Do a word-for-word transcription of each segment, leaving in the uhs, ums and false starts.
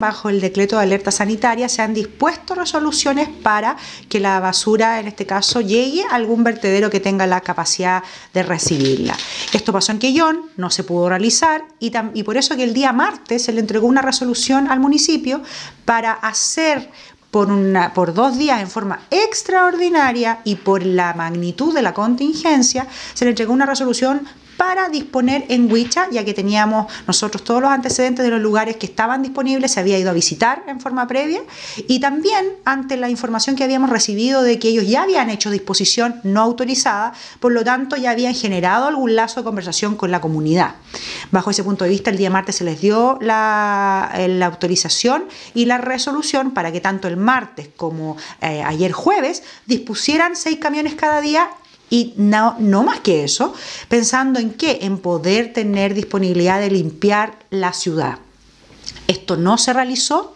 bajo el decreto de alerta sanitaria se han dispuesto resoluciones para que la basura, en este caso, llegue a algún vertedero que tenga la capacidad de recibirla. Esto pasó en Quellón, no se pudo realizar y, y por eso que el día martes se le entregó una resolución al municipio para hacer por, una, por dos días en forma extraordinaria y por la magnitud de la contingencia, se le entregó una resolución para disponer en Huicha, ya que teníamos nosotros todos los antecedentes de los lugares que estaban disponibles, se había ido a visitar en forma previa, y también ante la información que habíamos recibido de que ellos ya habían hecho disposición no autorizada, por lo tanto ya habían generado algún lazo de conversación con la comunidad. Bajo ese punto de vista, el día martes se les dio la, la autorización y la resolución para que tanto el martes como eh, ayer jueves dispusieran seis camiones cada día. Y no, no más que eso, pensando en qué, en poder tener disponibilidad de limpiar la ciudad. Esto no se realizó.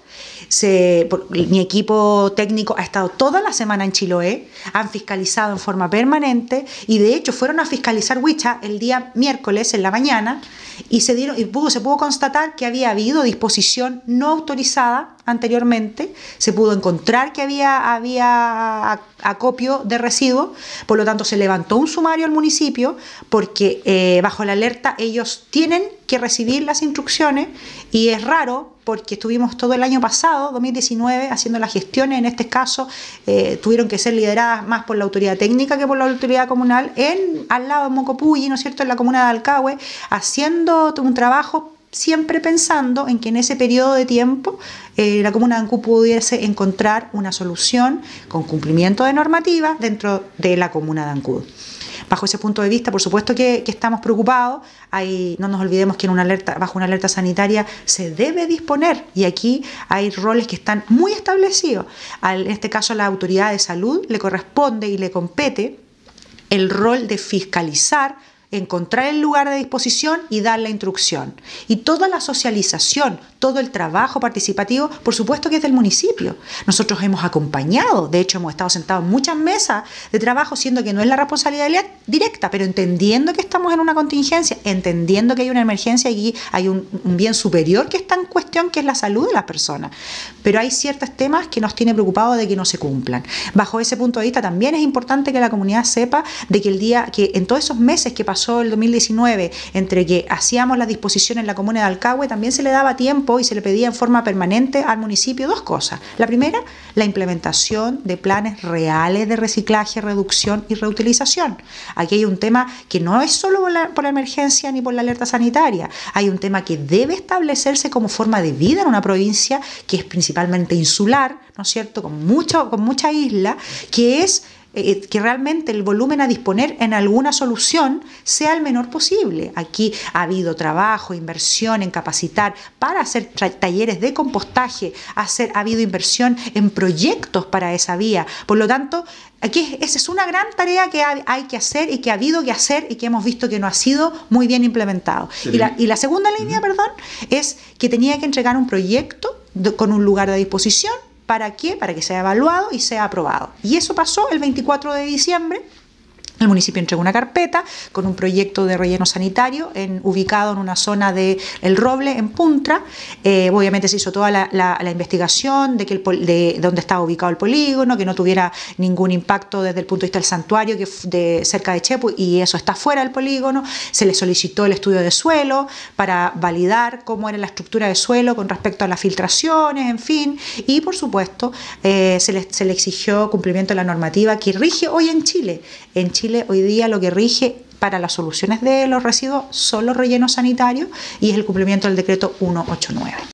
Se, por, mi equipo técnico ha estado toda la semana en Chiloé, han fiscalizado en forma permanente y de hecho fueron a fiscalizar Huicha el día miércoles en la mañana y se, dieron, y pudo, se pudo constatar que había habido disposición no autorizada anteriormente, se pudo encontrar que había, había acopio de residuos, por lo tanto se levantó un sumario al municipio porque eh, bajo la alerta ellos tienen que recibir las instrucciones y es raro porque estuvimos todo el año pasado, dos mil diecinueve, haciendo las gestiones, en este caso eh, tuvieron que ser lideradas más por la autoridad técnica que por la autoridad comunal, en, al lado de Mocopulli, ¿no es cierto?, en la comuna de Alcahue, haciendo un trabajo siempre pensando en que en ese periodo de tiempo eh, la comuna de Ancud pudiese encontrar una solución con cumplimiento de normativa dentro de la comuna de Ancud. Bajo ese punto de vista, por supuesto que, que estamos preocupados. Hay, no nos olvidemos que en una alerta, bajo una alerta sanitaria se debe disponer, y aquí hay roles que están muy establecidos. Al, en este caso, a la autoridad de salud le corresponde y le compete el rol de fiscalizar, encontrar el lugar de disposición y dar la instrucción. Y toda la socialización, todo el trabajo participativo, por supuesto que es del municipio. Nosotros hemos acompañado, de hecho hemos estado sentados en muchas mesas de trabajo, siendo que no es la responsabilidad directa, pero entendiendo que estamos en una contingencia, entendiendo que hay una emergencia y hay un, un bien superior que está en cuestión, que es la salud de las personas. Pero hay ciertos temas que nos tienen preocupados de que no se cumplan. Bajo ese punto de vista también es importante que la comunidad sepa de que el día, que en todos esos meses que pasó el dos mil diecinueve, entre que hacíamos la disposición en la comuna de Alcahue, también se le daba tiempo y se le pedía en forma permanente al municipio dos cosas. La primera, la implementación de planes reales de reciclaje, reducción y reutilización. Aquí hay un tema que no es solo por la, por la emergencia ni por la alerta sanitaria, hay un tema que debe establecerse como forma de vida en una provincia que es principalmente insular, ¿no es cierto?, con, mucho, con mucha isla, que es que realmente el volumen a disponer en alguna solución sea el menor posible. Aquí ha habido trabajo, inversión en capacitar para hacer talleres de compostaje, hacer, ha habido inversión en proyectos para esa vía. Por lo tanto, aquí esa es una gran tarea que hay que hacer y que ha habido que hacer y que hemos visto que no ha sido muy bien implementado. Sí. Y, la, y la segunda línea, uh-huh. perdón, es que tenía que entregar un proyecto de, con un lugar de disposición. ¿Para qué? Para que sea evaluado y sea aprobado. Y eso pasó el veinticuatro de diciembre. El municipio entregó una carpeta con un proyecto de relleno sanitario en, ubicado en una zona de El Roble, en Puntra. Eh, obviamente se hizo toda la, la, la investigación de, que el, de dónde estaba ubicado el polígono, que no tuviera ningún impacto desde el punto de vista del santuario, que de cerca de Chepu, y eso está fuera del polígono. Se le solicitó el estudio de suelo para validar cómo era la estructura de suelo con respecto a las filtraciones, en fin. Y por supuesto eh, se, le, se le exigió cumplimiento de la normativa que rige hoy en Chile. En Chile hoy día lo que rige para las soluciones de los residuos son los rellenos sanitarios y es el cumplimiento del decreto ciento ochenta y nueve.